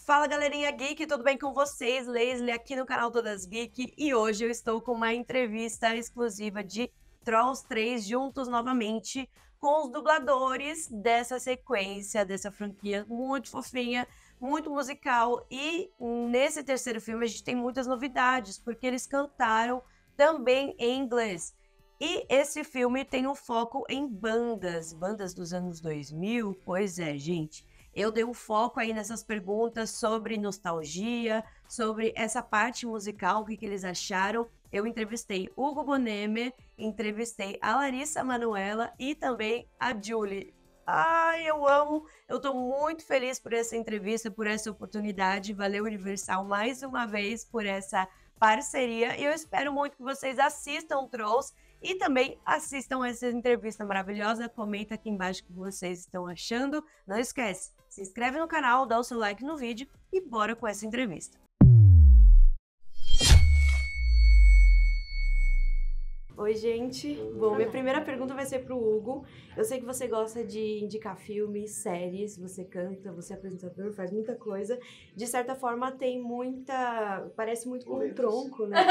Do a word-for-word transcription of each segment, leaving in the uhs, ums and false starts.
Fala galerinha geek, tudo bem com vocês? Leslie aqui no canal Todas Geek e hoje eu estou com uma entrevista exclusiva de Trolls três juntos novamente com os dubladores dessa sequência, dessa franquia muito fofinha, muito musical. E nesse terceiro filme a gente tem muitas novidades, porque eles cantaram também em inglês. E esse filme tem um foco em bandas, bandas dos anos dois mil, pois é, gente. Eu dei um foco aí nessas perguntas sobre nostalgia, sobre essa parte musical, o que, que eles acharam. Eu entrevistei Hugo Bonemer, entrevistei a Larissa Manoela e também a Julie. Ai, eu amo, eu tô muito feliz por essa entrevista, por essa oportunidade. Valeu, Universal, mais uma vez por essa parceria. E eu espero muito que vocês assistam Trolls e também assistam essa entrevista maravilhosa. Comenta aqui embaixo o que vocês estão achando. Não esquece, se inscreve no canal, dá o seu like no vídeo e bora com essa entrevista. Oi, gente. Bom, minha primeira pergunta vai ser pro Hugo. Eu sei que você gosta de indicar filmes, séries, você canta, você é apresentador, faz muita coisa. De certa forma, tem muita... parece muito com um tronco, né?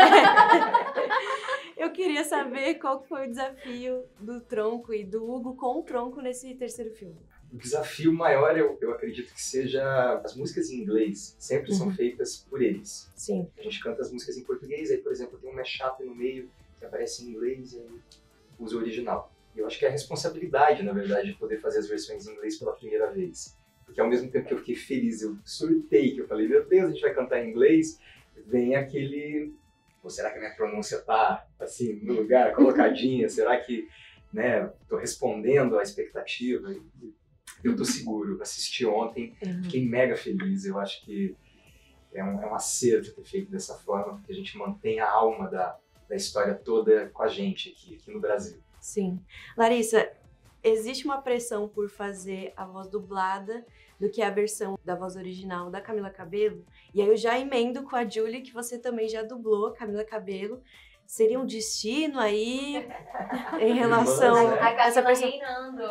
Eu queria saber qual que foi o desafio do Tronco e do Hugo com o Tronco nesse terceiro filme. O desafio maior, eu, eu acredito que seja as músicas em inglês, sempre uhum. são feitas por eles. Sim. A gente canta as músicas em português, aí, por exemplo, tem um mashup no meio que aparece em inglês e aí usa o original. E eu acho que é a responsabilidade, na verdade, de poder fazer as versões em inglês pela primeira vez. Porque ao mesmo tempo que eu fiquei feliz, eu surtei, que eu falei, meu Deus, a gente vai cantar em inglês, vem aquele... Ou será que a minha pronúncia tá, assim, no lugar, colocadinha? Será que, né, tô respondendo à expectativa? Eu tô seguro. Assisti ontem, uhum. fiquei mega feliz. Eu acho que é um, é um acerto ter feito dessa forma, porque a gente mantém a alma da, da história toda com a gente aqui, aqui no Brasil. Sim. Larissa, existe uma pressão por fazer a voz dublada do que a versão da voz original da Camila Cabello? E aí eu já emendo com a Julie, que você também já dublou Camila Cabello. Seria um destino aí em relação Irmãs, né? a essa Camila pessoa reinando.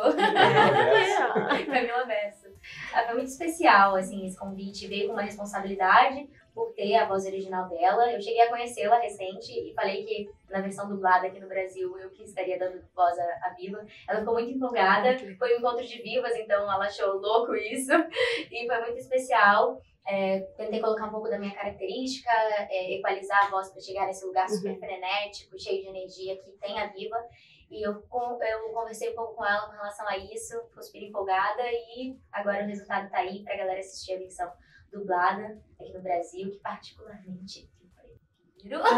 É. Camila Bessa. Foi muito especial, assim, esse convite. Veio com uma responsabilidade por ter a voz original dela. Eu cheguei a conhecê-la recente e falei que na versão dublada aqui no Brasil eu que estaria dando voz à, à Viva. Ela ficou muito empolgada. Foi um encontro de vivas, então ela achou louco isso. E foi muito especial. É, tentei colocar um pouco da minha característica, é, equalizar a voz para chegar nesse lugar super frenético, cheio de energia que tem a Viva. E eu, eu conversei um pouco com ela com relação a isso, ficou super empolgada e agora o resultado tá aí pra galera assistir a versão dublada aqui no Brasil, que particularmente eu prefiro,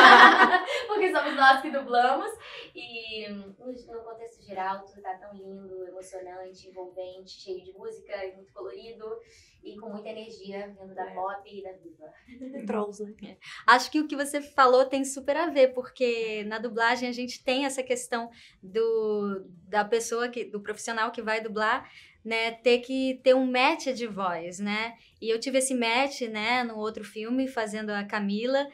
porque somos nós que dublamos. E no, no contexto geral tudo tá tão lindo, emocionante, envolvente, cheio de música, muito colorido e com muita energia vindo da pop e da Viva. Trolls, né? Acho que o que você falou tem super a ver, porque na dublagem a gente tem essa questão do, da pessoa, que, do profissional que vai dublar, né, ter que ter um match de voz, né? E eu tive esse match, né, no outro filme, fazendo a Camila,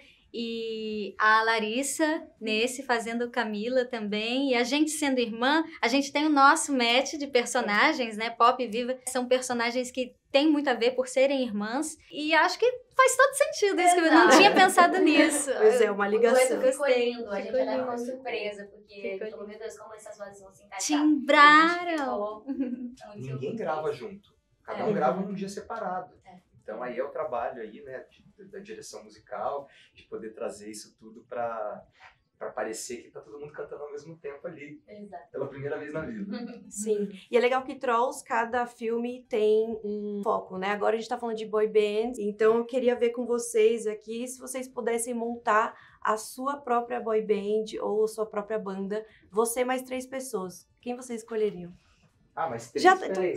e a Larissa nesse fazendo Camila também, e a gente sendo irmã, a gente tem o nosso match de personagens, né, Pop e Viva, são personagens que tem muito a ver por serem irmãs, e acho que faz todo sentido isso, que eu não tinha pensado nisso. Pois é, uma ligação. O dueto ficou lindo, a gente até ficou surpresa, porque falou, meu Deus, como essas vozes vão se encaixar. Timbraram! Ninguém grava junto, cada um é. grava num dia separado. É. Então aí é o trabalho aí, né, de, da direção musical, de poder trazer isso tudo para para parecer que tá todo mundo cantando ao mesmo tempo ali. Exato. Pela primeira vez na vida. Sim. E é legal que Trolls, cada filme tem um foco, né? Agora a gente tá falando de boy band, então eu queria ver com vocês aqui se vocês pudessem montar a sua própria boy band ou sua própria banda, você mais três pessoas. Quem vocês escolheriam? Ah, mas três, já... três.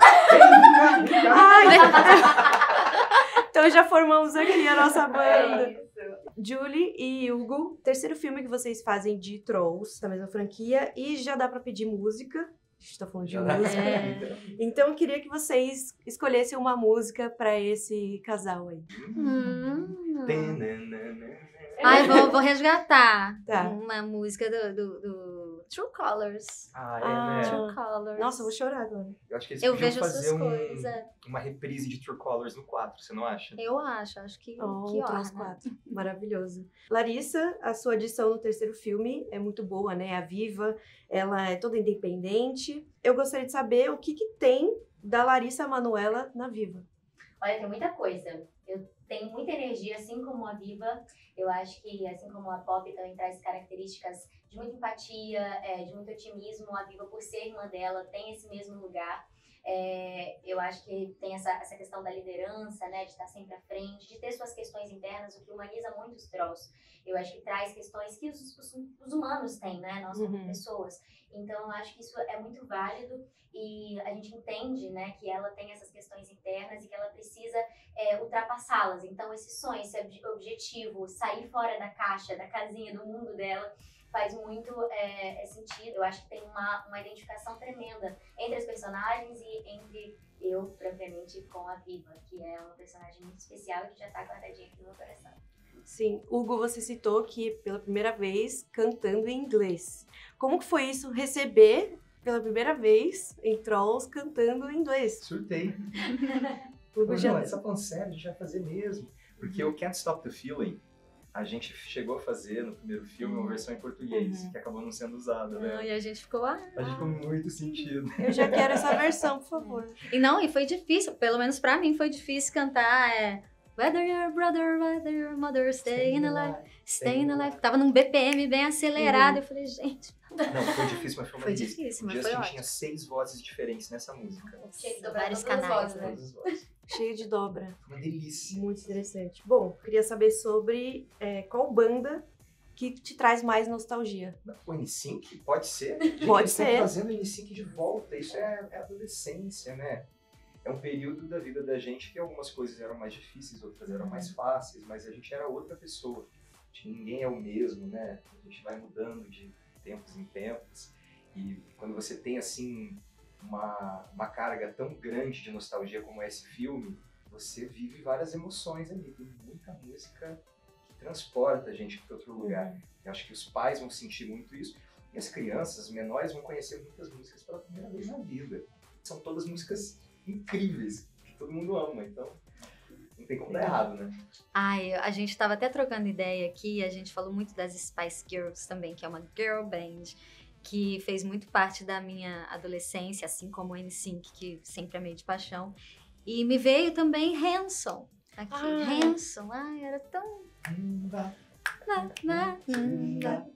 Ai. Então já formamos aqui a nossa banda. É Julie e Hugo, terceiro filme que vocês fazem de Trolls, da mesma franquia, e já dá pra pedir música. A gente tá falando de música. É. Então eu queria que vocês escolhessem uma música pra esse casal aí. Hum. Ai, vou, vou resgatar tá. uma música do, do, do True Colors. Ah, é, Ah. né? True Colors. Nossa, eu vou chorar agora. Eu acho que eles Eu podiam vejo fazer essas um, coisas. é. uma reprise de True Colors no quatro, você não acha? Eu acho, acho que, Oh, que Trolls orna. quatro. Maravilhoso. Larissa, a sua adição no terceiro filme é muito boa, né? A Viva, ela é toda independente. Eu gostaria de saber o que, que tem da Larissa Manoela na Viva. Olha, tem muita coisa. Eu tenho muita energia, assim como a Viva. Eu acho que, assim como a Pop também traz características de muita empatia, é, de muito otimismo. A Viva, por ser irmã dela, tem esse mesmo lugar. É, eu acho que tem essa, essa questão da liderança, né, de estar sempre à frente, de ter suas questões internas, o que humaniza muito os Trolls. Eu acho que traz questões que os, os, os humanos têm, né, nós como Uhum. pessoas. Então, eu acho que isso é muito válido e a gente entende, né, que ela tem essas questões internas e que ela precisa é, ultrapassá-las. Então, esse sonho, esse ob- objetivo, sair fora da caixa, da casinha, do mundo dela, faz muito é, é sentido. Eu acho que tem uma, uma identificação tremenda entre as personagens e entre eu, propriamente, com a Viva, que é uma personagem muito especial e que já tá guardadinha aqui no meu coração. Sim, Hugo, você citou que pela primeira vez cantando em inglês. Como que foi isso, receber pela primeira vez em Trolls cantando em inglês? Surtei. Hugo Não, já... não, você tá falando sério, a gente vai fazer mesmo. Porque o Can't Stop the Feeling, a gente chegou a fazer no primeiro filme uma versão em português, Uhum. que acabou não sendo usada, Ah, né? e a gente ficou, ah. A gente ficou muito sentido. Eu já quero essa versão, por favor. E não, e foi difícil, pelo menos pra mim foi difícil cantar é, Whether your brother, whether your mother, stay in alive, stay in alive. Tava num B P M bem acelerado, Uhum. eu falei, gente, Não, foi difícil, mas foi uma foi delícia. difícil, O mas Justin foi tinha ótimo. seis vozes diferentes nessa música. Tinha que dobrar Vários todas as canais, vozes, né? né? Todas as vozes. Cheio de dobra. Foi uma delícia. Muito interessante. Bom, queria saber sobre é, qual banda que te traz mais nostalgia. O N Sync? Pode ser. Gente, Pode eles estão ser. trazendo o N Sync de volta. Isso é, é adolescência, né? É um período da vida da gente que algumas coisas eram mais difíceis, outras eram mais fáceis, mas a gente era outra pessoa. Ninguém é o mesmo, né? A gente vai mudando de tempos em tempos. E quando você tem, assim, uma, uma carga tão grande de nostalgia como é esse filme, você vive várias emoções ali. Tem muita música que transporta a gente para outro lugar. Eu acho que os pais vão sentir muito isso. E as crianças, os menores, vão conhecer muitas músicas pela primeira vez na vida. São todas músicas incríveis, que todo mundo ama. Então, não tem como dar errado, né? Ai, a gente tava até trocando ideia aqui, a gente falou muito das Spice Girls também, que é uma girl band, que fez muito parte da minha adolescência, assim como o N Sync, que sempre amei de paixão. E me veio também Hanson, aqui. Ai. Hanson, ai, era tão... Na, na, na,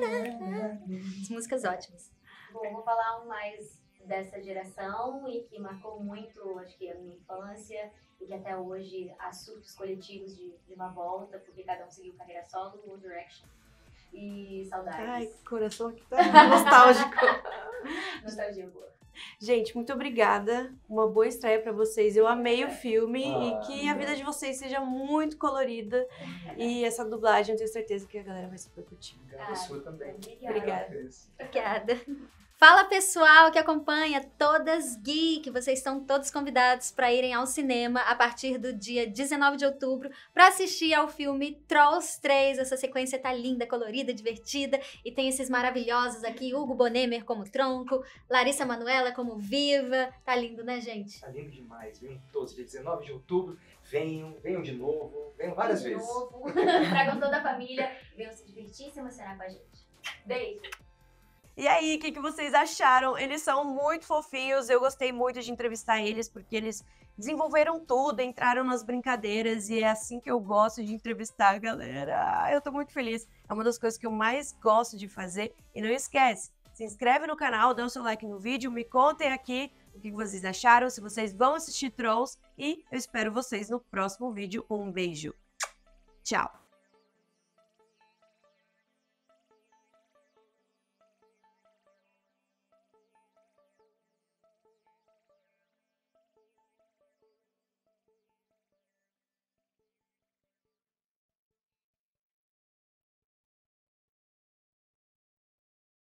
as músicas ótimas. Bom, eu vou falar um mais dessa geração e que marcou muito, acho que a minha infância e que até hoje há surtos coletivos de, de uma volta, porque cada um seguiu carreira solo, One Direction. E saudades. Ai, coração aqui tá nostálgico. Nostalgia boa. Gente, muito obrigada. Uma boa estreia pra vocês. Eu amei o filme Ah, e que a vida de vocês seja muito colorida. E essa dublagem, eu tenho certeza que a galera vai super curtir. Obrigado, a sua também. Obrigada. Obrigada. Obrigada. Fala pessoal que acompanha Todas Geek, vocês estão todos convidados para irem ao cinema a partir do dia dezenove de outubro para assistir ao filme Trolls três. Essa sequência tá linda, colorida, divertida e tem esses maravilhosos aqui, Hugo Bonemer como Tronco, Larissa Manoela como Viva. Tá lindo, né, gente? Tá lindo demais. Venham todos, dia dezenove de outubro. Venham, venham de novo. Venham várias de vezes. novo. Tragam toda a família, venham se divertir e se emocionar com a gente. Beijo. E aí, o que, que vocês acharam? Eles são muito fofinhos, eu gostei muito de entrevistar eles, porque eles desenvolveram tudo, entraram nas brincadeiras, e é assim que eu gosto de entrevistar a galera. Ah, eu tô muito feliz, é uma das coisas que eu mais gosto de fazer. E não esquece, se inscreve no canal, dá o seu like no vídeo, me contem aqui o que vocês acharam, se vocês vão assistir Trolls, e eu espero vocês no próximo vídeo. Um beijo. Tchau!